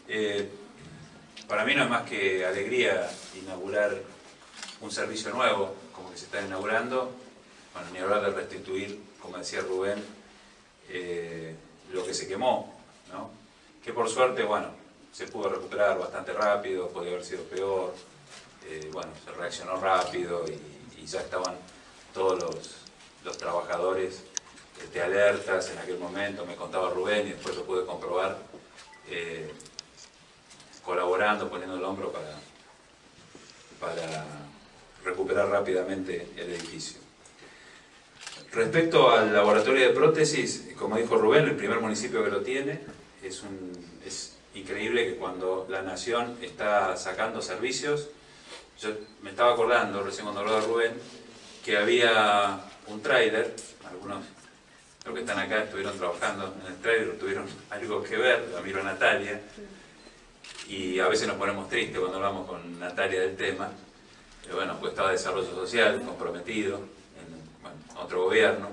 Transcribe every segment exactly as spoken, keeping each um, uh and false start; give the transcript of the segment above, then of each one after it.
Eh, para mí no es más que alegría inaugurar un servicio nuevo, como que se está inaugurando. Bueno, ni hablar de restituir, como decía Rubén, eh, lo que se quemó, ¿no? Que por suerte, bueno, se pudo recuperar bastante rápido, podía haber sido peor. Eh, bueno, se reaccionó rápido y, y ya estaban todos los, los trabajadores de alertas en aquel momento, me contaba Rubén y después lo pude comprobar, eh, colaborando, poniendo el hombro para, para recuperar rápidamente el edificio. Respecto al laboratorio de prótesis, como dijo Rubén, el primer municipio que lo tiene, es, un, es increíble que cuando la nación está sacando servicios, yo me estaba acordando, recién cuando hablaba Rubén, que había un tráiler, algunos de los que están acá estuvieron trabajando en el tráiler, tuvieron algo que ver, la miro a Natalia, y a veces nos ponemos tristes cuando hablamos con Natalia del tema, pero bueno, pues estaba desarrollo social, comprometido, en bueno, otro gobierno,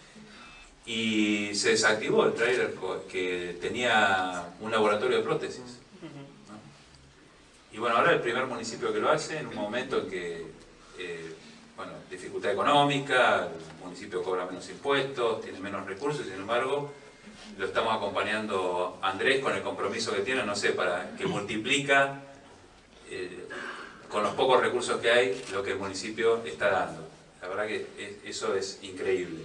y se desactivó el tráiler que tenía un laboratorio de prótesis, ¿no? Y bueno, ahora el primer municipio que lo hace, en un momento en que, eh, bueno, dificultad económica, el municipio cobra menos impuestos, tiene menos recursos, sin embargo, lo estamos acompañando a Andrés con el compromiso que tiene, no sé, para que multiplica eh, con los pocos recursos que hay lo que el municipio está dando. La verdad que es, eso es increíble.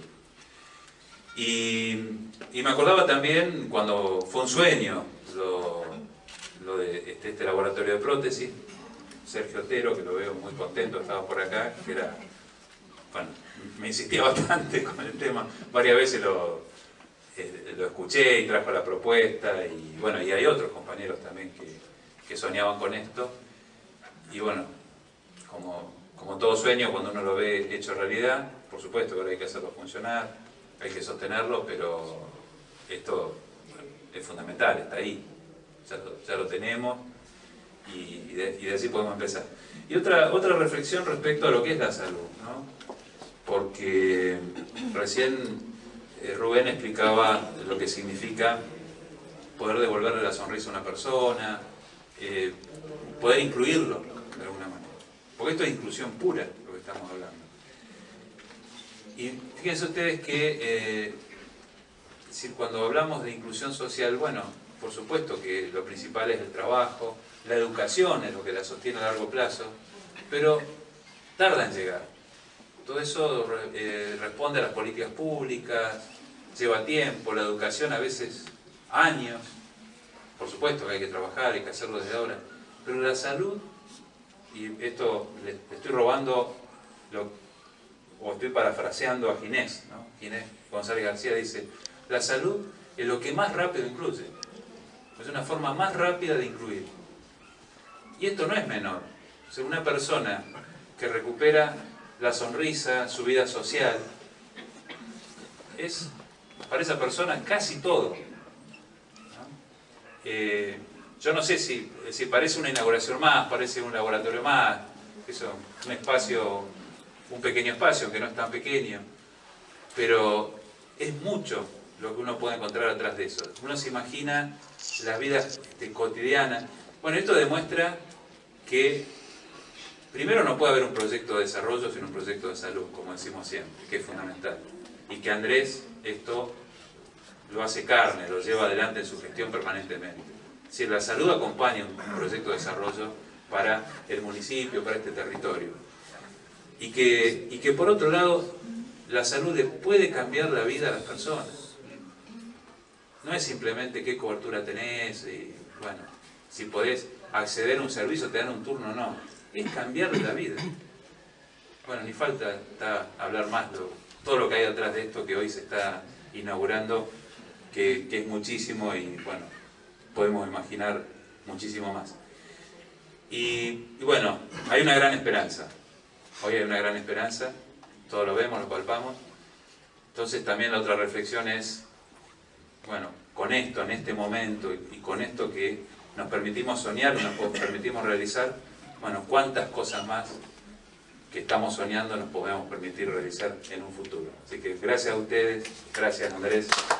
Y, y me acordaba también cuando fue un sueño lo, lo de este, este laboratorio de prótesis, Sergio Otero, que lo veo muy contento, estaba por acá, que era, bueno, me insistía bastante con el tema, varias veces lo, eh, lo escuché y trajo la propuesta, y bueno, y hay otros compañeros también que, que soñaban con esto, y bueno, como, como todo sueño, cuando uno lo ve hecho realidad, por supuesto que ahora hay que hacerlo funcionar, hay que sostenerlo, pero esto bueno, es fundamental, está ahí, ya lo, ya lo tenemos, y de, y de así podemos empezar. Y otra, otra reflexión respecto a lo que es la salud, ¿no? Porque recién eh, Rubén explicaba lo que significa poder devolverle la sonrisa a una persona, eh, poder incluirlo de alguna manera. Porque esto es inclusión pura, lo que estamos hablando. Y fíjense ustedes que eh, si cuando hablamos de inclusión social, bueno, por supuesto que lo principal es el trabajo, la educación es lo que la sostiene a largo plazo, pero tarda en llegar. Todo eso eh, responde a las políticas públicas, lleva tiempo, la educación a veces años, por supuesto que hay que trabajar, hay que hacerlo desde ahora, pero la salud, y esto le, le estoy robando, lo, o estoy parafraseando a Ginés, ¿no? Ginés González García dice, la salud es lo que más rápido incluye, es una forma más rápida de incluir. Y esto no es menor. O sea, una persona que recupera la sonrisa, su vida social, es para esa persona casi todo, ¿no? Eh, yo no sé si, si parece una inauguración más, parece un laboratorio más, eso, un espacio, un pequeño espacio que no es tan pequeño, pero es mucho lo que uno puede encontrar atrás de eso. Uno se imagina la vida este, cotidiana. Bueno, esto demuestra que primero no puede haber un proyecto de desarrollo sin un proyecto de salud, como decimos siempre, que es fundamental. Y que Andrés esto lo hace carne, lo lleva adelante en su gestión permanentemente. Es decir, la salud acompaña un proyecto de desarrollo para el municipio, para este territorio. Y que, y que por otro lado, la salud le puede cambiar la vida a las personas. No es simplemente qué cobertura tenés, y, bueno, si podés acceder a un servicio, te dan un turno, no. Es cambiarle la vida. Bueno, ni falta está hablar más de todo lo que hay atrás de esto que hoy se está inaugurando, que, que es muchísimo y, bueno, podemos imaginar muchísimo más. Y, y bueno, hay una gran esperanza. Hoy hay una gran esperanza, todos lo vemos, lo palpamos. Entonces también la otra reflexión es, bueno, con esto, en este momento, y, y con esto que nos permitimos soñar, nos permitimos realizar, bueno, cuántas cosas más que estamos soñando nos podemos permitir realizar en un futuro. Así que gracias a ustedes, gracias Andrés.